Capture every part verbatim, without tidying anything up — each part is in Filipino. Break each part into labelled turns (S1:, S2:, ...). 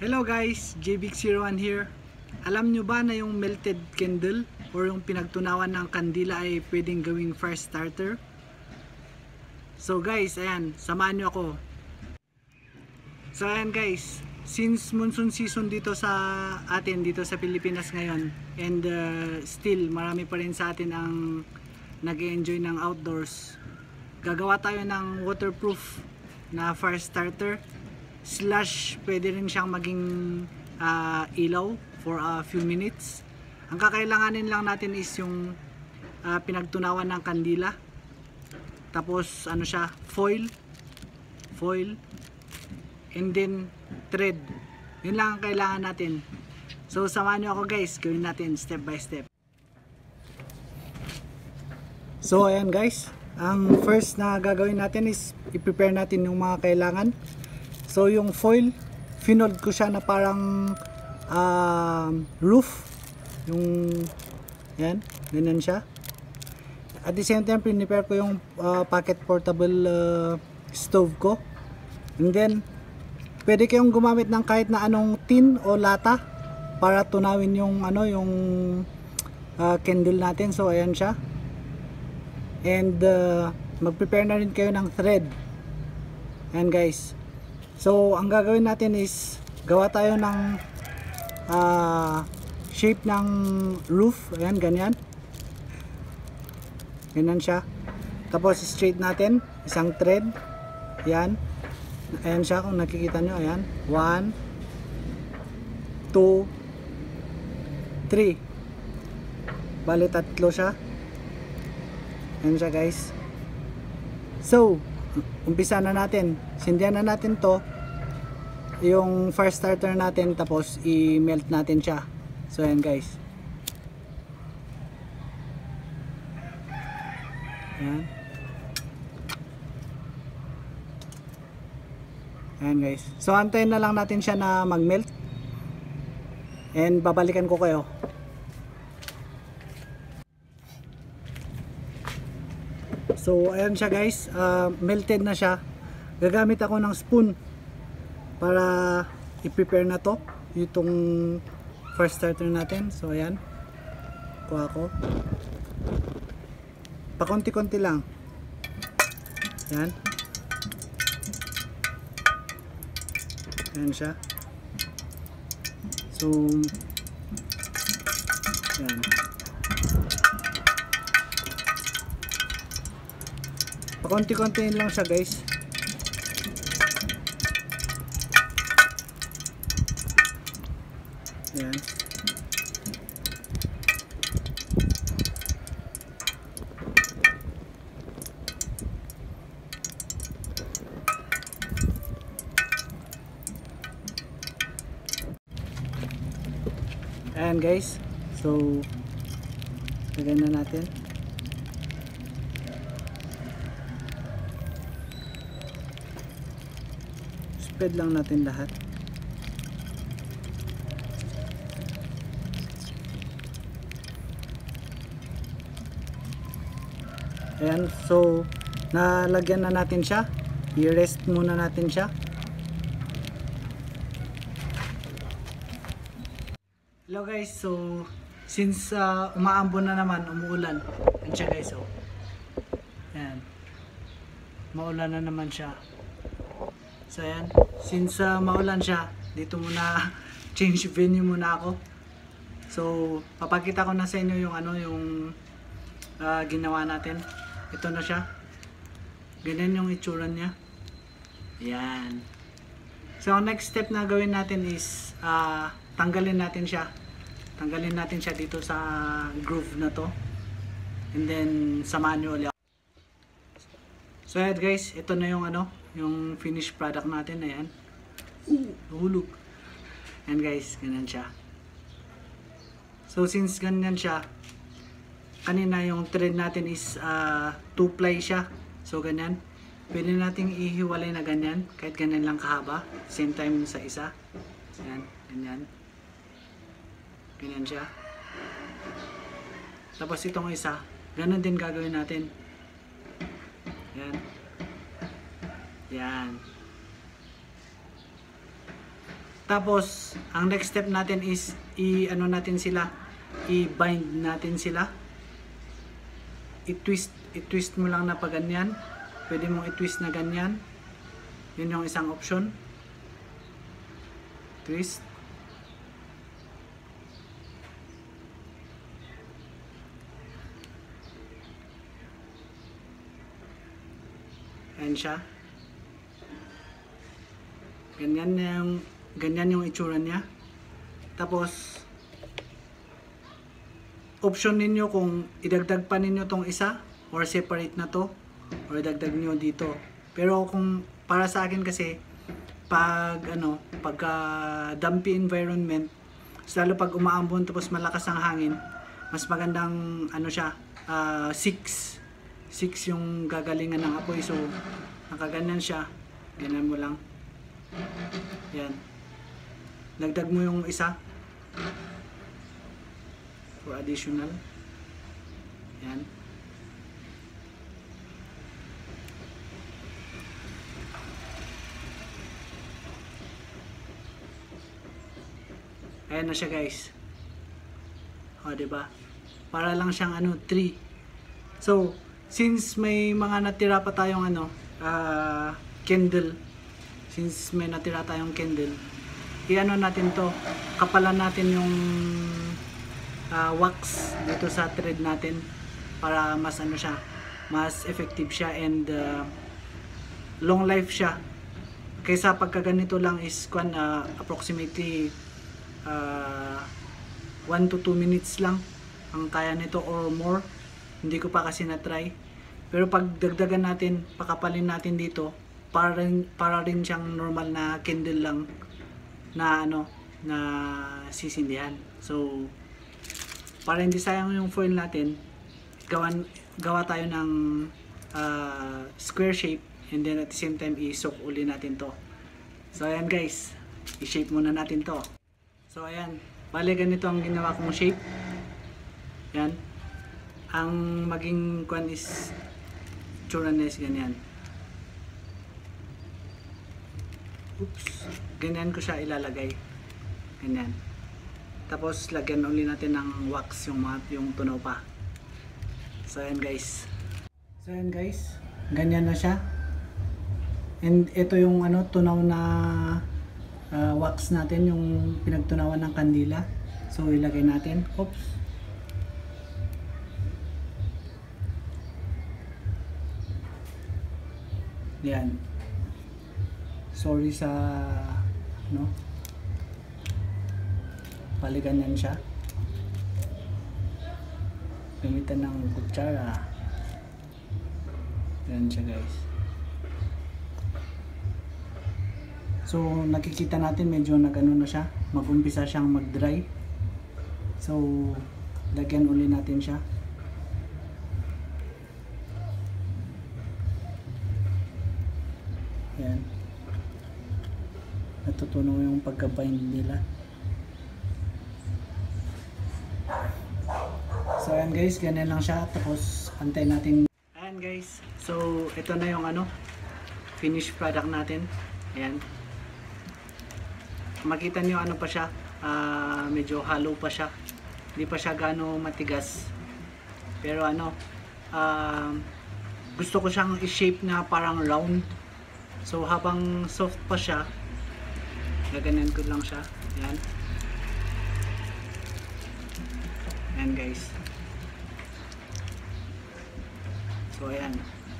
S1: Hello guys, J B X zero one here. Alam nyo ba na yung melted candle or yung pinagtunawan ng kandila ay pwedeng gawing fire starter? So guys, ayan, samahan nyo ako. So ayan guys, since monsoon season dito sa atin, dito sa Pilipinas ngayon, and uh, still marami pa rin sa atin ang nag-enjoy ng outdoors, gagawa tayo ng waterproof na fire starter slash pwede rin siyang maging uh, ilaw for a few minutes. Ang kakailanganin lang natin is yung uh, pinagtunawan ng kandila, tapos ano siya, foil foil and then thread. Yun lang ang kailangan natin. So samahan nyo ako guys, gawin natin step by step. So ayan guys, ang first na gagawin natin is i-prepare natin yung mga kailangan. So yung foil, finold ko siya na parang uh, roof. Yung yan, ganyan siya. At the same time, prepare ko yung uh, pocket portable uh, stove ko. And then, pwede kayong gumamit ng kahit na anong tin o lata para tunawin yung ano, yung uh, candle natin. So ayan siya. And uh, mag-prepare na rin kayo ng thread. Ayan guys. So ang gagawin natin is gawa tayo ng uh, shape ng roof. Ayan, ganyan. Ganyan siya. Tapos straight natin isang thread. Ayan. Ayan siya kung nakikita nyo. Ayan. one, two, three. Bali tatlo siya. Ayan siya guys. So umpisa na natin. Sindihan na natin to, yung fire starter natin, tapos i-melt natin siya. So ayan guys. Ayan. Ayan guys. So antayin na lang natin siya na mag-melt. And babalikan ko kayo. So ayan siya guys, uh, melted na siya. Gagamit ako ng spoon para i-prepare na to, itong first starter natin. So ayan, kuha ko pakonti-konti lang. Ayan. Ayan siya. So ayan. Pakonti-konti lang siya guys. Ayan. Ayan guys. So lagyan na natin. Spread lang natin lahat. Ayan, so nalagyan na natin siya. I-rest muna natin siya. Hello guys, so since uh, umaambon na naman, umuulan. Ayan siya guys, oh. Ayan. Maulan na naman siya. So ayan, since uh, maulan siya, dito muna change venue muna ako. So papakita ko na sa inyo yung ano, yung uh, ginawa natin. Ito na siya. Ganyan yung itsura niya. Ayan. So next step na gawin natin is uh, tanggalin natin siya. Tanggalin natin siya dito sa groove na to. And then samahan nyo ulit. So ayan guys, ito na yung ano, yung finished product natin. Ayan. Uh, hulog. Ayan guys, ganyan siya. So since ganyan siya, kanina yung thread natin is uh, two ply siya. So ganyan. Pwede nating ihiwalay na ganyan. Kahit ganyan lang kahaba. Same time sa isa. Ayan. Ganyan. Ganyan siya. Tapos itong isa, ganun din gagawin natin. Ayan. Yan. Tapos, ang next step natin is i-ano natin sila, i-bind natin sila. I-twist, i-twist mo lang na pa ganyan. Pwede mong i-twist na ganyan. Yun yung isang option. Twist. Ayan siya. Ganyan yung, ganyan yung itsura niya. Tapos, option ninyo kung idagdag pa ninyo tong isa or separate na to or idagdag nyo dito. Pero kung para sa akin kasi, pag ano, pagka dumpy environment, lalo pag umaambon tapos malakas ang hangin, mas magandang ano siya, uh, six six yung gagalingan ng apoy. So nakaganyan siya, ganyan mo lang, yan, dagdag mo yung isa for additional, yan. Ayan na siya guys. O, diba? Para lang siyang ano, three. So, since may mga natira pa tayong ano, uh, candle, since may natira tayong candle, i-ano natin to, kapalan natin yung uh, wax dito sa thread natin para mas ano siya, mas effective siya and uh, long life siya. Kaysa pagka ganito lang is kwan, uh, approximately Uh, one to two minutes lang ang kaya nito or more. Hindi ko pa kasi na-try. Pero pag dagdagan natin, pakapalin natin dito, para rin, para rin siyang normal na candle lang na ano, na sisindihan. So, para hindi sayang yung foil natin, gawan, gawa tayo ng uh, square shape and then at the same time i-soak uli natin to. So, ayan guys, i-shape muna natin to. So ayan, bale ganito ang ginawa kong shape. Yan. Ang maging kwan is tsura na is ganyan. Oops. Ganyan ko siya ilalagay. Ganyan. Tapos lagyan uli natin ng wax yung, yung tunaw pa. So ayan guys. So ayan guys, ganyan na siya. And ito yung ano, tunaw na Uh, wax natin, yung pinagtunawan ng kandila. So ilagay natin. Oops. Yan. Sorry sa no. Paliganyan siya. Gamitan ng kutsara. Yan siya guys. So nakikita natin medyo nagano na siya, mag-umpisa siyang mag-dry. So lagyan uli natin siya. Yan. Natutunaw yung pagka-bind nila. So ayan guys, ganyan lang siya. Tapos antay natin. Ayan guys. So ito na yung ano, finished product natin. Ayan. Makita nyo ano pa siya, uh, medyo hollow pa siya, hindi pa siya gaano matigas, pero ano, uh, gusto ko siyang i-shape na parang round. So habang soft pa siya, gaganyan ko lang siya. Yan. Yan guys. So ayan,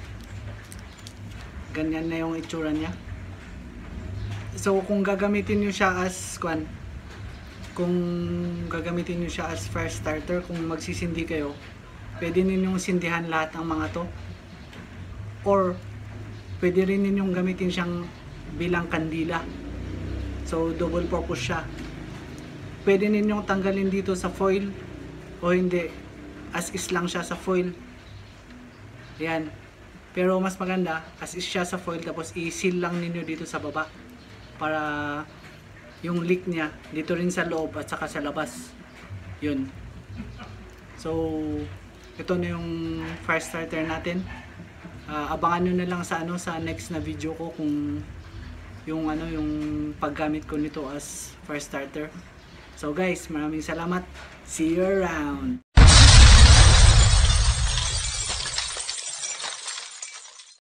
S1: ganyan na yung itsura niya. So kung gagamitin niyo siya as kwan, kung gagamitin niyo siya as fire starter, kung magsisindi kayo, pwede ninyong sindihan lahat ng mga to, or pwede rin ninyong gamitin siyang bilang kandila. So double purpose siya. Pwede ninyong tanggalin dito sa foil o hindi, as is lang siya sa foil. Yan. Pero mas maganda as is siya sa foil, tapos i-seal lang ninyo dito sa baba para yung leak niya dito rin sa loob at saka sa labas. Yun. So ito na yung fire starter natin. Uh, abangan nyo na lang sa ano, sa next na video ko kung yung ano, yung paggamit ko nito as fire starter. So guys, maraming salamat. See you around!